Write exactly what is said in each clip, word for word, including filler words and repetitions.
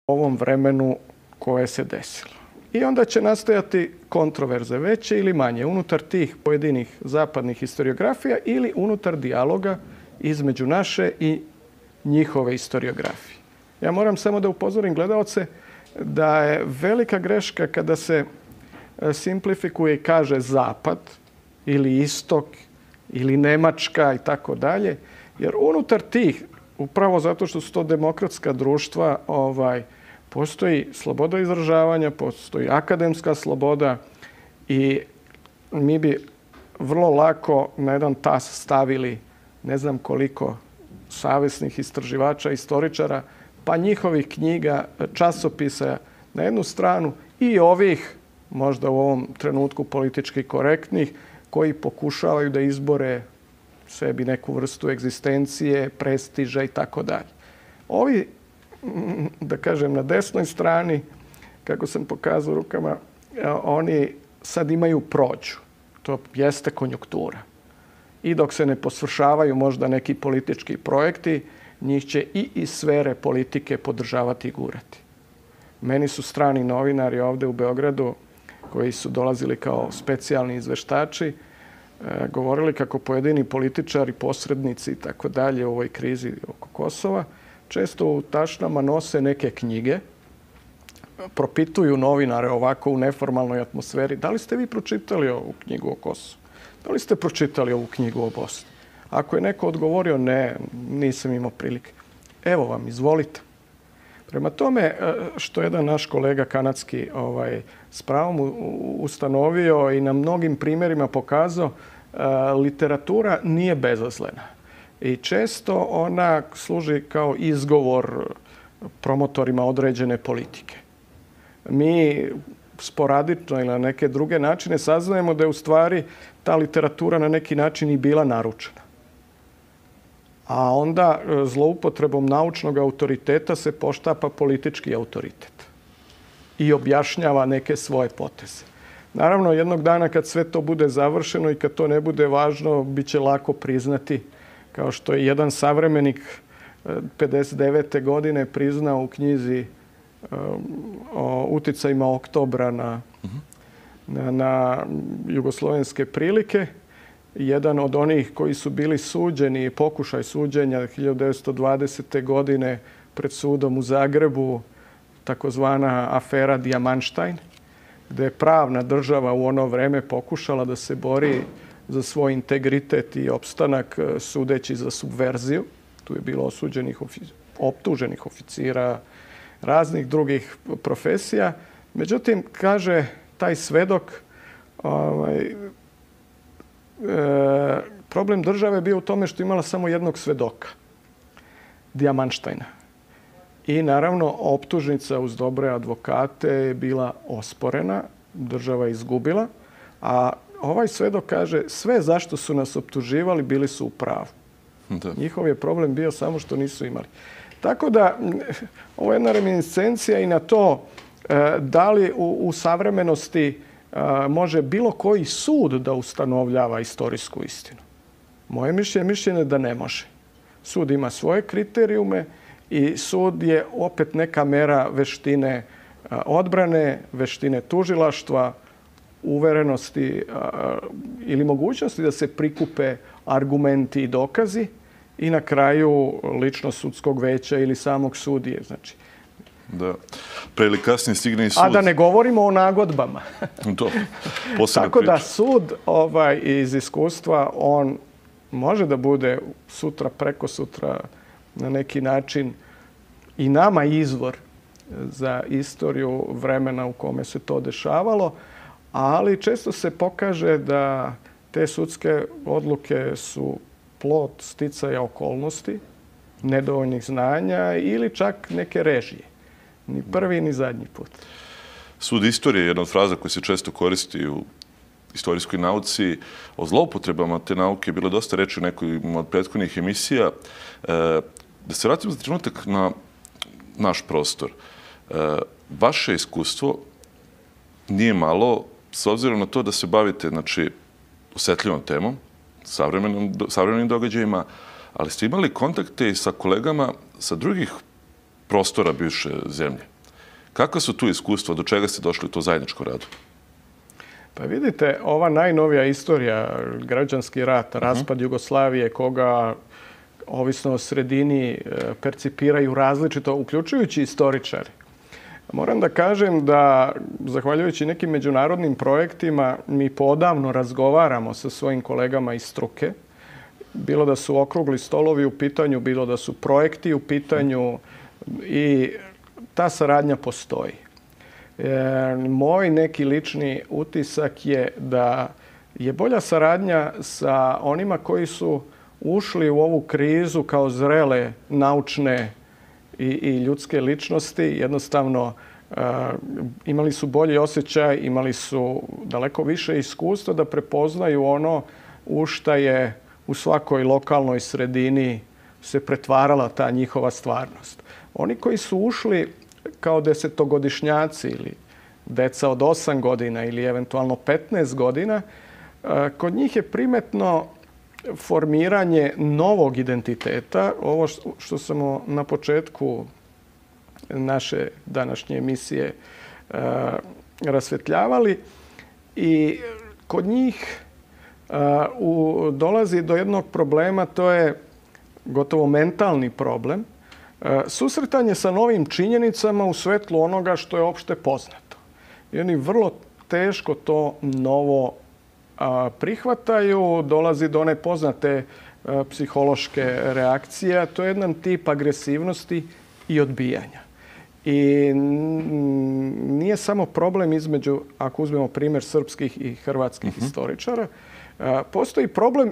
ovom vremenu koje se desilo. I onda će nastojati kontroverze veće ili manje unutar tih pojedinih zapadnih historiografija ili unutar dijaloga između naše i njihove historiografije. Ja moram samo da upozorim gledaoce da je velika greška kada se simplifikuje i kaže Zapad ili Istok ili Nemačka i tako dalje, jer unutar tih, upravo zato što su to demokratska društva, ovaj, postoji sloboda izražavanja, postoji akademska sloboda i mi bi vrlo lako na jedan tas stavili ne znam koliko savesnih istraživača, istoričara, pa njihovih knjiga, časopisa na jednu stranu i ovih, možda u ovom trenutku politički korektnih, koji pokušavaju da izbore sebi neku vrstu egzistencije, prestiža i tako dalje. Ovi, da kažem, na desnoj strani, kako sam pokazao rukama, oni sad imaju prođu. To jeste konjunktura. I dok se ne posvršavaju možda neki politički projekti, njih će i iz sfere politike podržavati i gurati. Meni su strani novinari ovde u Beogradu, koji su dolazili kao specijalni izveštači, govorili kako pojedini političari, posrednici i tako dalje u ovoj krizi oko Kosova često u tašnama nose neke knjige, propituju novinare ovako u neformalnoj atmosferi. Da li ste vi pročitali ovu knjigu o Kosovu? Da li ste pročitali ovu knjigu o Bosni? Ako je neko odgovorio ne, nisam imao prilike. Evo vam, izvolite. Prema tome, što jedan naš kolega kanadski ovaj, s pravom ustanovio i na mnogim primjerima pokazao, literatura nije bezazlena. I često ona služi kao izgovor promotorima određene politike. Mi sporadično ili na neke druge načine saznajemo da je u stvari ta literatura na neki način i bila naručena. A onda zloupotrebom naučnog autoriteta se poštapa politički autoritet i objašnjava neke svoje poteze. Naravno, jednog dana kad sve to bude završeno i kad to ne bude važno, bit će lako priznati, kao što je jedan savremenik pedeset devete godine priznao u knjizi o uticajima oktobra na, na, na jugoslovenske prilike. Jedan od onih koji su bili suđeni, pokušaj suđenja hiljadu devetsto dvadesete godine pred sudom u Zagrebu, takozvana afera Diamantštajn, gde je pravna država u ono vreme pokušala da se bori za svoj integritet i opstanak sudeći za subverziju. Tu je bilo osuđenih, optuženih oficira, raznih drugih profesija. Međutim, kaže taj svedok, ovaj, e, problem države je bio u tome što je imala samo jednog svedoka, Diamantštajna. I naravno, optužnica uz dobre advokate je bila osporena, država je izgubila, a ovaj svedok kaže sve zašto su nas optuživali bili su u pravu. Da. Njihov je problem bio samo što nisu imali. Tako da, ovo je jedna reminiscencija i na to da li u, u savremenosti može bilo koji sud da ustanovljava istorijsku istinu. Moje mišljenje je mišljenje da ne može. Sud ima svoje kriterijume i sud je opet neka mera veštine odbrane, veštine tužilaštva, uverenosti ili mogućnosti da se prikupe argumenti i dokazi i na kraju ličnost sudskog veća ili samog sudije. Znači, da. Pre ili kasnije stigne i sud. A da ne govorimo o nagodbama. To, posebna Tako priča. da sud ovaj, iz iskustva, on može da bude sutra, preko sutra na neki način i nama izvor za istoriju vremena u kome se to dešavalo, ali često se pokaže da te sudske odluke su plod sticaja okolnosti, nedovoljnih znanja ili čak neke režije. Ni prvi, ni zadnji put. Sud istorije je jedna od fraza koja se često koristi u istorijskoj nauci. O zloupotrebama te nauke je bilo dosta reči u nekoj od prethodnih emisija. Da se vratimo za trenutak na naš prostor. Vaše iskustvo nije malo, s obzirom na to da se bavite, znači, osetljivom temom, savremenim događajima, ali ste imali kontakte i sa kolegama sa drugih prostora bivše zemlje. Kakva su tu iskustva? Do čega ste došli u to zajedničko radu? Pa vidite, ova najnovija istorija, građanski rat, raspad Jugoslavije, koga ovisno o sredini percipiraju različito, uključujući istoričari. Moram da kažem da, zahvaljujući nekim međunarodnim projektima, mi poodavno razgovaramo sa svojim kolegama iz struke. Bilo da su okrugli stolovi u pitanju, bilo da su projekti u pitanju i ta saradnja postoji. E, moj neki lični utisak je da je bolja saradnja sa onima koji su ušli u ovu krizu kao zrele naučne i, i ljudske ličnosti. Jednostavno e, imali su bolji osjećaj, imali su daleko više iskustva da prepoznaju ono u šta je u svakoj lokalnoj sredini se pretvarala ta njihova stvarnost. Oni koji su ušli kao desetogodišnjaci ili deca od osam godina ili eventualno petnaest godina, kod njih je primetno formiranje novog identiteta, ovo što smo na početku naše današnje emisije rasvetljavali, i kod njih u, dolazi do jednog problema, to je gotovo mentalni problem, susretanje sa novim činjenicama u svetlu onoga što je opšte poznato. I oni vrlo teško to novo a, prihvataju, dolazi do one poznate a, psihološke reakcije, to je jedan tip agresivnosti i odbijanja. I nije samo problem između, ako uzmemo primjer srpskih i hrvatskih uh-huh. istoričara, a, postoji problem,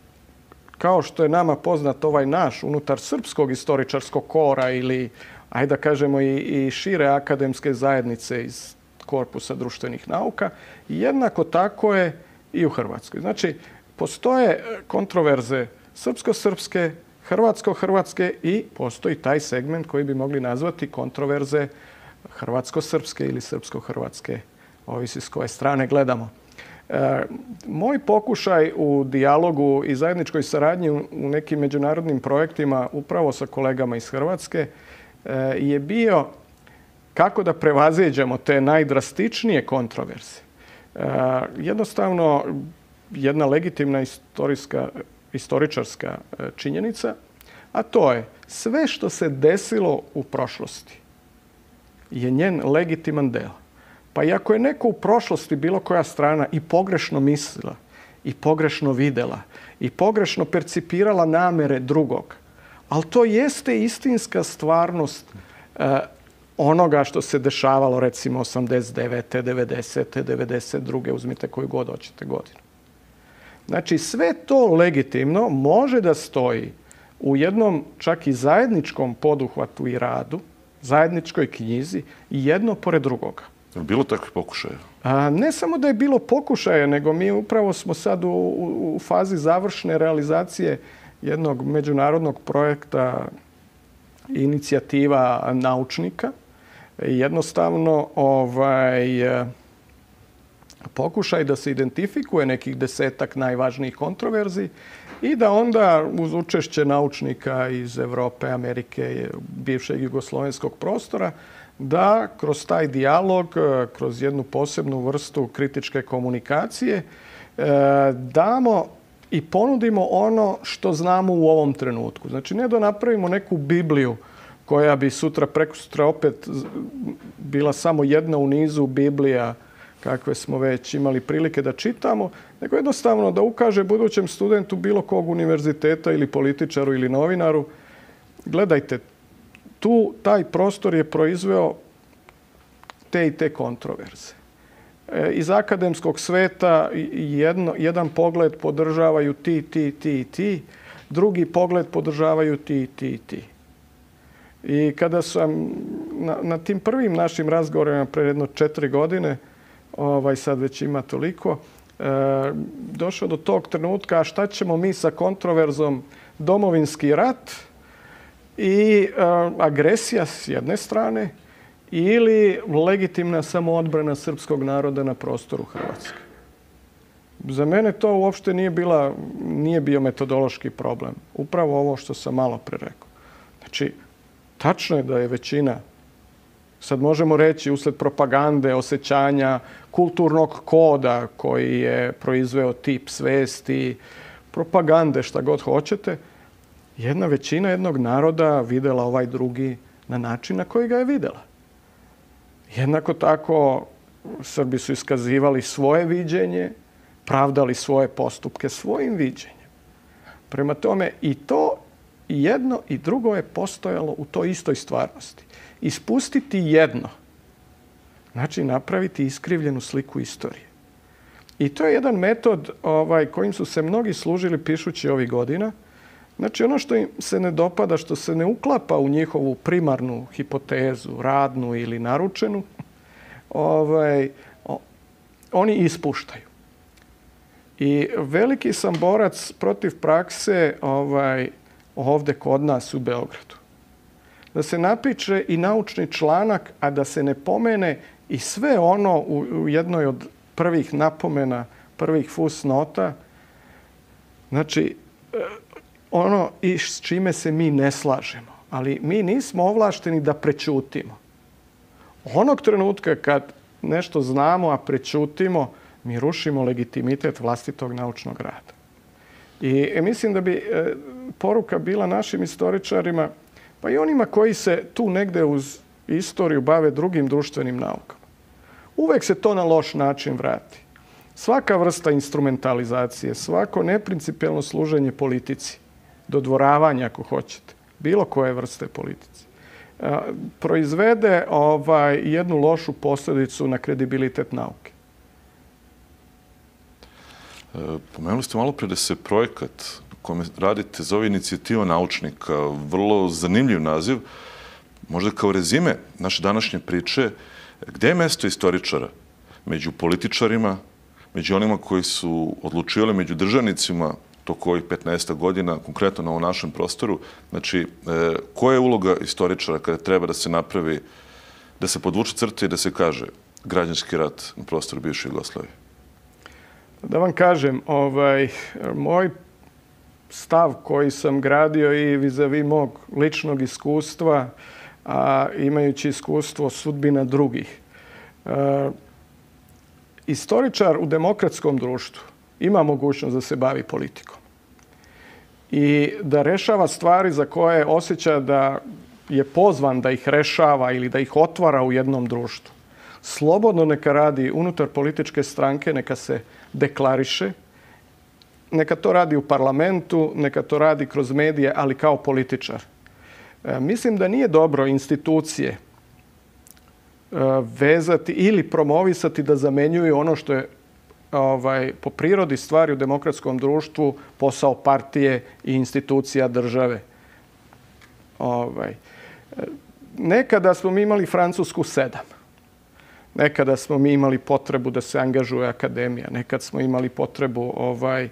kao što je nama poznat ovaj naš, unutar srpskog istoričarskog kora ili, ajde da kažemo, i, i šire akademske zajednice iz korpusa društvenih nauka, jednako tako je i u Hrvatskoj. Znači, postoje kontroverze srpsko-srpske, hrvatsko-hrvatske i postoji taj segment koji bi mogli nazvati kontroverze hrvatsko-srpske ili srpsko-hrvatske, ovisi s koje strane gledamo. E, moj pokušaj u dijalogu i zajedničkoj saradnji u nekim međunarodnim projektima upravo sa kolegama iz Hrvatske e, je bio kako da prevaziđemo te najdrastičnije kontroverze. E, jednostavno, jedna legitimna istorijska, istoričarska činjenica, a to je sve što se desilo u prošlosti je njen legitiman deo. Pa i ako je neko u prošlosti, bilo koja strana, i pogrešno mislila, i pogrešno videla, i pogrešno percipirala namere drugog, ali to jeste istinska stvarnost eh, onoga što se dešavalo, recimo, osamdeset devete, devedesete, devedeset druge, uzmite koju god hoćete godinu. Znači, sve to legitimno može da stoji u jednom čak i zajedničkom poduhvatu i radu, zajedničkoj knjizi, i jedno pored drugoga. Je li bilo takvih pokušaja? A, ne samo da je bilo pokušaja, nego mi upravo smo sad u, u, u fazi završne realizacije jednog međunarodnog projekta, inicijativa naučnika. Jednostavno, ovaj, pokušaj da se identifikuje nekih desetak najvažnijih kontroverzi i da onda uz učešće naučnika iz Evrope, Amerike, bivšeg jugoslovenskog prostora, da kroz taj dijalog, kroz jednu posebnu vrstu kritičke komunikacije, damo i ponudimo ono što znamo u ovom trenutku. Znači, ne da napravimo neku Bibliju koja bi sutra, prekosutra opet bila samo jedna u nizu Biblija kakve smo već imali prilike da čitamo, nego jednostavno da ukaže budućem studentu bilo kog univerziteta ili političaru ili novinaru, gledajte, tu taj prostor je proizveo te i te kontroverze. E, iz akademskog sveta jedno, jedan pogled podržavaju ti, ti, ti, ti, drugi pogled podržavaju ti, ti, ti. I kada sam na, na tim prvim našim razgovorima pre jedno četiri godine, ovaj, sad već ima toliko, e, došao do tog trenutka, a šta ćemo mi sa kontroverzom Domovinski rat i e, agresija s jedne strane ili legitimna samoodbrana srpskog naroda na prostoru Hrvatske. Za mene to uopšte nije, bila, nije bio metodološki problem. Upravo ovo što sam malo pre rekao. Znači, tačno je da je većina Sad možemo reći usled propagande, osjećanja, kulturnog koda koji je proizveo tip svesti, propagande, šta god hoćete, jedna većina jednog naroda videla ovaj drugi na način na koji ga je videla. Jednako tako Srbi su iskazivali svoje viđenje, pravdali svoje postupke svojim viđenjem. Prema tome i to i jedno i drugo je postojalo u toj istoj stvarnosti. Ispustiti jedno, znači napraviti iskrivljenu sliku istorije. I to je jedan metod ovaj, kojim su se mnogi služili pišući ovih godina. Znači ono što im se ne dopada, što se ne uklapa u njihovu primarnu hipotezu, radnu ili naručenu, ovaj, oni ispuštaju. I veliki sam borac protiv prakse ovaj, ovdje kod nas u Beogradu. Da se napiše i naučni članak, a da se ne pomene i sve ono u, u jednoj od prvih napomena, prvih fusnota, znači ono i s čime se mi ne slažemo. Ali mi nismo ovlašteni da prećutimo. Onog trenutka kad nešto znamo, a prećutimo, mi rušimo legitimitet vlastitog naučnog rada. I mislim da bi e, poruka bila našim istoričarima, pa i onima koji se tu negde uz istoriju bave drugim društvenim naukama. Uvek se to na loš način vrati. Svaka vrsta instrumentalizacije, svako neprincipijelno služenje politici, dodvoravanja ako hoćete, bilo koje vrste politici, proizvede ovaj, jednu lošu posljedicu na kredibilitet nauke. Pomenuli ste malo pre da se projekat u kome radite zove Inicijativa naučnika, vrlo zanimljiv naziv, možda kao rezime naše današnje priče, gde je mesto istoričara? Među političarima, među onima koji su odlučivali među državnicima toko ovih petnaest godina, konkretno na ovom našem prostoru. Znači, koja je uloga istoričara kada treba da se napravi, da se podvuče crta i da se kaže građanski rat na prostoru bivše Jugoslavije? Da vam kažem, ovaj, moj stav koji sam gradio i vis-a-vis mog ličnog iskustva, a imajući iskustvo sudbina drugih. E, istoričar u demokratskom društvu ima mogućnost da se bavi politikom i da rešava stvari za koje osjeća da je pozvan da ih rešava ili da ih otvara u jednom društvu. Slobodno neka radi unutar političke stranke, neka se deklariše, neka to radi u parlamentu, neka to radi kroz medije, ali kao političar. E, mislim da nije dobro institucije e, vezati ili promovisati da zamenjuju ono što je ovaj, po prirodi stvari u demokratskom društvu posao partije i institucija države. Ovaj, nekada smo mi imali Francusku sedam. Nekada smo mi imali potrebu da se angažuje akademija. Nekad smo imali potrebu ovaj,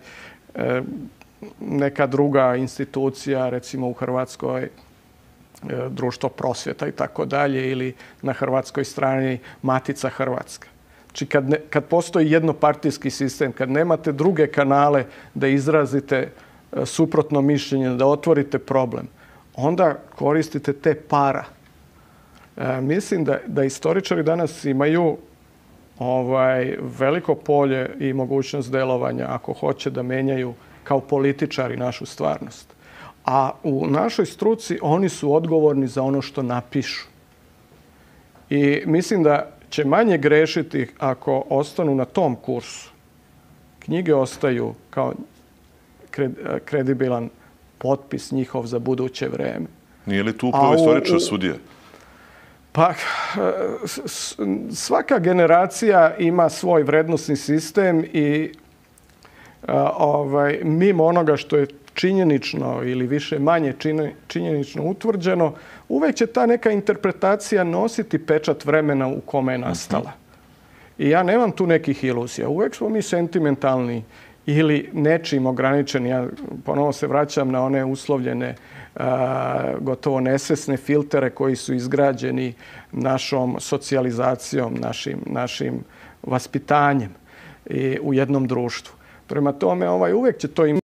neka druga institucija, recimo u Hrvatskoj društvo prosvjeta i tako dalje, ili na hrvatskoj strani Matica Hrvatska. Znači kad, ne, kad postoji jednopartijski sistem, kad nemate druge kanale da izrazite suprotno mišljenje, da otvorite problem, onda koristite te para. E, mislim da, da istoričari danas imaju ovaj, veliko polje i mogućnost delovanja ako hoće da menjaju kao političari našu stvarnost. A u našoj struci oni su odgovorni za ono što napišu. I mislim da će manje grešiti ako ostanu na tom kursu. Knjige ostaju kao kredibilan potpis njihov za buduće vreme. Nije li tu upravo istoričar sudija? Pa, svaka generacija ima svoj vrednosni sistem i ovaj, mimo onoga što je činjenično ili više manje činjenično utvrđeno, uvek će ta neka interpretacija nositi pečat vremena u kome je nastala. I ja nemam tu nekih iluzija. Uvek smo mi sentimentalni ili nečim ograničeni. Ja ponovo se vraćam na one uslovljene, a, gotovo nesvesne filtere koji su izgrađeni našom socijalizacijom, našim, našim vaspitanjem i u jednom društvu. Prema tome, ovaj, uvek će to imati